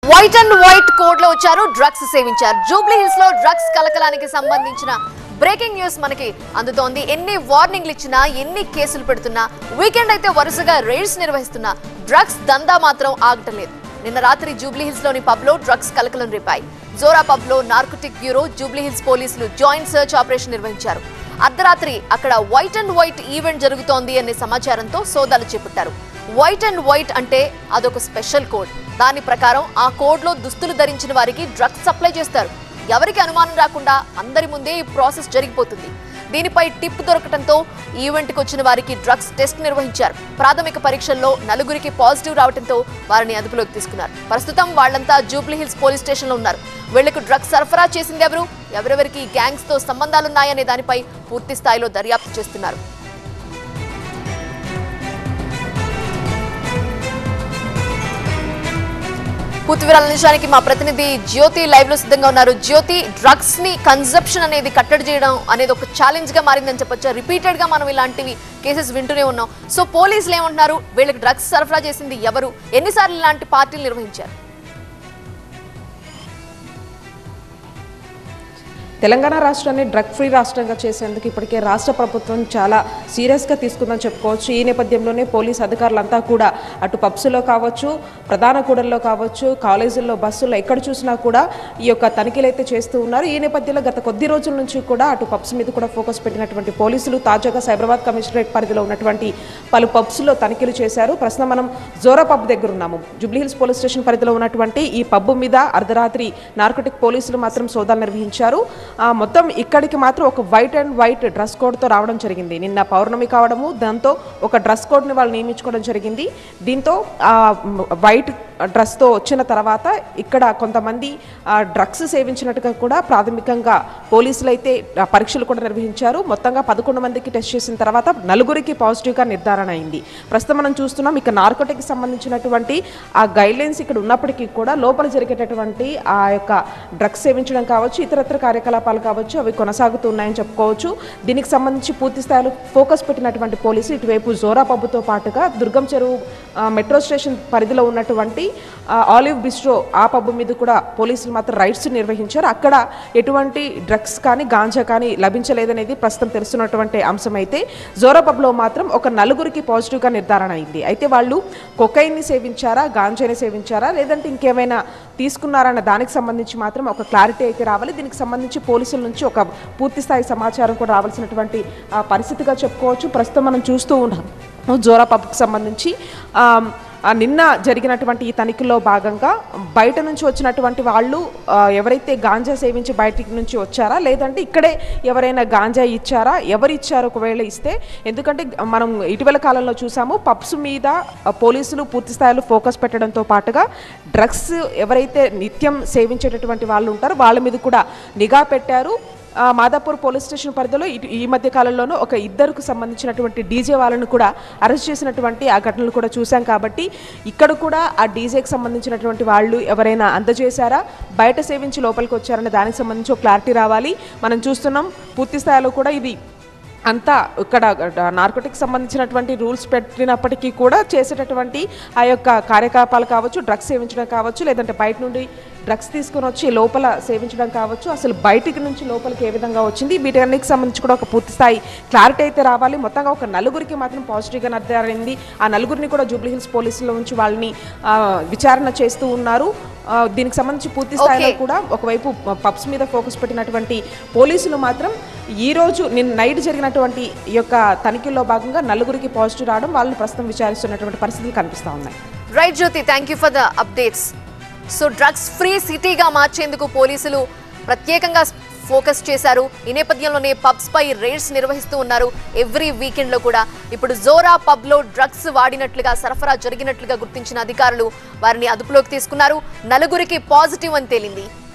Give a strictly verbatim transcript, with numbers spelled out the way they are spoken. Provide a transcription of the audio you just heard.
White and white code లో వచ్చారు, drugs సేవించారు. జూబ్లీ హిల్స్ లో డ్రగ్స్ కలకలానికి సంబంధించిన బ్రేకింగ్ న్యూస్ మనకి అందుతోంది. ఎన్ని వార్నింగ్లు ఇచ్చినా, ఎన్ని కేసులు పెడుతున్నా, వీకెండ్ అయితే వరుసగా రైడ్స్ నిర్వహిస్తున్నా డ్రగ్స్ దందా మాత్రం ఆగటం లేదు. నిన్న రాత్రి జూబ్లీ హిల్స్ లోని పబ్ లో డ్రగ్స్ కలకలం రేపాయి. జోరా పబ్ లో నార్కోటిక్ బ్యూరో, జూబ్లీ హిల్స్ పోలీసులు జాయింట్ సర్చ్ ఆపరేషన్ నిర్వహించారు. అర్ధరాత్రి అక్కడ వైట్ అండ్ వైట్ ఈవెంట్ జరుగుతోంది అనే సమాచారంతో సోదాలు చేపట్టారు. వైట్ అండ్ వైట్ అంటే అదొక స్పెషల్ కోడ్. దాని ప్రకారం ఆ కోడ్ లో దుస్తులు ధరించిన వారికి డ్రగ్స్ సప్లై చేస్తారు. ఎవరికి అనుమానం రాకుండా అందరి ముందే ఈ ప్రాసెస్ జరిగిపోతుంది. దీనిపై టిప్ దొరకడంతో ఈవెంట్కి వచ్చిన వారికి డ్రగ్స్ టెస్ట్ నిర్వహించారు. ప్రాథమిక పరీక్షల్లో నలుగురికి పాజిటివ్ రావడంతో వారిని అదుపులోకి తీసుకున్నారు. ప్రస్తుతం వాళ్లంతా జూబ్లీ హిల్స్ పోలీస్ స్టేషన్లో ఉన్నారు. వీళ్లకు డ్రగ్స్ సరఫరా చేసింది ఎవరు, ఎవరెవరికి గ్యాంగ్స్ తో సంబంధాలున్నాయనే దానిపై పూర్తి స్థాయిలో దర్యాప్తు చేస్తున్నారు. పూర్తి వివరాల నిజానికి మా ప్రతినిధి జ్యోతి లైవ్ లో సిద్ధంగా ఉన్నారు. జ్యోతి, డ్రగ్స్ ని కన్సంప్షన్ అనేది కట్టడి చేయడం అనేది ఒక ఛాలెంజ్ గా మారిందని చెప్పొచ్చు. రిపీటెడ్ గా మనం ఇలాంటివి కేసెస్ వింటూనే ఉన్నాం. సో పోలీసులు ఏమంటున్నారు, వీళ్ళకి డ్రగ్స్ సరఫరా చేసింది ఎవరు, ఎన్నిసార్లు ఇలాంటి పార్టీలు నిర్వహించారు? తెలంగాణ రాష్ట్రాన్ని డ్రగ్ ఫ్రీ రాష్ట్రంగా చేసేందుకు ఇప్పటికే రాష్ట్ర ప్రభుత్వం చాలా సీరియస్గా తీసుకుందని చెప్పుకోవచ్చు. ఈ నేపథ్యంలోనే పోలీస్ అధికారులంతా కూడా అటు పబ్స్లో కావచ్చు, ప్రధాన కూడల్లో కావచ్చు, కాలేజీల్లో, బస్సుల్లో ఎక్కడ చూసినా కూడా ఈ యొక్క తనిఖీలు అయితే చేస్తూ ఉన్నారు. ఈ నేపథ్యంలో గత కొద్ది రోజుల నుంచి కూడా అటు పబ్స్ మీద కూడా ఫోకస్ పెట్టినటువంటి పోలీసులు తాజాగా సైబరాబాద్ కమిషనరేట్ పరిధిలో ఉన్నటువంటి పలు పబ్స్లో తనిఖీలు చేశారు. ప్రస్తుతం మనం జోరా పబ్ దగ్గర ఉన్నాము. జూబ్లీ హిల్స్ పోలీస్ స్టేషన్ పరిధిలో ఉన్నటువంటి ఈ పబ్ మీద అర్ధరాత్రి నార్కోటిక్ పోలీసులు మాత్రం సోదాలు నిర్వహించారు. మొత్తం ఇక్కడికి మాత్రం ఒక వైట్ అండ్ వైట్ డ్రెస్ కోడ్తో రావడం జరిగింది. నిన్న పౌర్ణమి కావడము, దాంతో ఒక డ్రెస్ కోడ్ని వాళ్ళు నియమించుకోవడం జరిగింది. దీంతో వైట్ డ్రెస్తో వచ్చిన తర్వాత ఇక్కడ కొంతమంది డ్రగ్స్ సేవించినట్టుగా కూడా ప్రాథమికంగా పోలీసులు అయితే పరీక్షలు కూడా నిర్వహించారు. మొత్తంగా పదకొండు మందికి టెస్ట్ చేసిన తర్వాత నలుగురికి పాజిటివ్గా నిర్ధారణ అయింది. ప్రస్తుతం మనం చూస్తున్నాం ఇక నార్కోటిక్కి సంబంధించినటువంటి ఆ గైడ్లైన్స్ ఇక్కడ ఉన్నప్పటికీ కూడా లోపల జరిగేటటువంటి ఆ యొక్క డ్రగ్స్ సేవించడం కావచ్చు, ఇతరత్ర కార్యకలాపాలు కావచ్చు, అవి కొనసాగుతున్నాయని చెప్పుకోవచ్చు. దీనికి సంబంధించి పూర్తి స్థాయిలో ఫోకస్ పెట్టినటువంటి పోలీసులు ఇటువైపు జోరా పబ్బుతో పాటుగా దుర్గం చెరువు మెట్రో స్టేషన్ పరిధిలో ఉన్నటువంటి ఆలివ్ బిస్ట్రో ఆ పబ్బు మీద కూడా పోలీసులు మాత్రం రైడ్స్ నిర్వహించారు. అక్కడ ఎటువంటి డ్రగ్స్ కానీ గాంజా కానీ లభించలేదనేది ప్రస్తుతం తెలుస్తున్నటువంటి అంశం. అయితే జోరా పబ్లో మాత్రం ఒక నలుగురికి పాజిటివ్గా నిర్ధారణ అయింది. అయితే వాళ్ళు కొకైన్ని సేవించారా, గాంజాని సేవించారా, లేదంటే ఇంకేమైనా తీసుకున్నారన్న దానికి సంబంధించి మాత్రం ఒక క్లారిటీ అయితే రావాలి. దీనికి సంబంధించి పోలీసుల నుంచి ఒక పూర్తి స్థాయి సమాచారం కూడా రావాల్సినటువంటి పరిస్థితిగా చెప్పుకోవచ్చు. ప్రస్తుతం మనం చూస్తూ ఉన్నాం జోరా పబ్కి సంబంధించి నిన్న జరిగినటువంటి ఈ తనిఖీల్లో భాగంగా బయట నుంచి వచ్చినటువంటి వాళ్ళు ఎవరైతే గాంజా సేవించి బయటికి నుంచి వచ్చారా, లేదంటే ఇక్కడే ఎవరైనా గాంజా ఇచ్చారా, ఎవరు ఇచ్చారు ఒకవేళ ఇస్తే, ఎందుకంటే మనం ఇటీవల కాలంలో చూసాము పబ్స్ మీద పోలీసులు పూర్తి స్థాయిలో ఫోకస్ పెట్టడంతో పాటుగా డ్రగ్స్ ఎవరైతే నిత్యం సేవించేటటువంటి వాళ్ళు ఉంటారో వాళ్ళ మీద కూడా నిఘా పెట్టారు. మాదాపూర్ పోలీస్ స్టేషన్ పరిధిలో ఈ మధ్య కాలంలోనూ ఒక ఇద్దరికి సంబంధించినటువంటి డీజే వాళ్ళను కూడా అరెస్ట్ చేసినటువంటి ఆ ఘటనలు కూడా చూసాం. కాబట్టి ఇక్కడ కూడా ఆ డీజేకి సంబంధించినటువంటి వాళ్ళు ఎవరైనా అందజేశారా, బయట సేవించి లోపలికి వచ్చారనే దానికి సంబంధించి ఒక క్లారిటీ రావాలి. మనం చూస్తున్నాం పూర్తి స్థాయిలో కూడా ఇది అంతా ఇక్కడ నార్కోటిక్ సంబంధించినటువంటి రూల్స్ పెట్టినప్పటికీ కూడా చేసేటటువంటి ఆ యొక్క కార్యకలాపాలు కావచ్చు, డ్రగ్స్ సేవించడం కావచ్చు, లేదంటే బయట నుండి డ్రగ్స్ తీసుకొని వచ్చి లోపల సేవించడం కావచ్చు, అసలు బయటికి నుంచి లోపలికి ఏ విధంగా వచ్చింది, వీటన్నిటికి సంబంధించి కూడా ఒక పూర్తి స్థాయి క్లారిటీ అయితే రావాలి. మొత్తంగా ఒక నలుగురికి మాత్రం పాజిటివ్గా నిర్ధారైంది. ఆ నలుగురిని కూడా జూబ్లీ హిల్స్ పోలీసుల నుంచి వాళ్ళని విచారణ చేస్తూ ఉన్నారు. దీనికి సంబంధించి పూర్తి స్థాయిలో కూడా ఒకవైపు పబ్స్ మీద ఫోకస్ పెట్టినటువంటి పోలీసులు మాత్రం ఈ రోజు నిన్న నైట్ జరిగినటువంటి ఈ యొక్క తనిఖీల్లో భాగంగా నలుగురికి పాజిటివ్ రావడం, వాళ్ళు ప్రస్తుతం విచారిస్తున్నటువంటి పరిస్థితులు కనిపిస్తూ ఉన్నాయి. Right Jyothi, thank you for the updates. So drugs free సిటీగా మార్చేందుకు పోలీసులు ప్రత్యేకంగా ఫోకస్ చేశారు. ఈ నేపథ్యంలోనే పబ్స్ పై రైడ్స్ నిర్వహిస్తూ ఉన్నారు ఎవ్రీ వీకెండ్ లో కూడా. ఇప్పుడు జోరా పబ్ లో డ్రగ్స్ వాడినట్లుగా, సరఫరా జరిగినట్లుగా గుర్తించిన అధికారులు వారిని అదుపులోకి తీసుకున్నారు. నలుగురికి పాజిటివ్ అని తేలింది.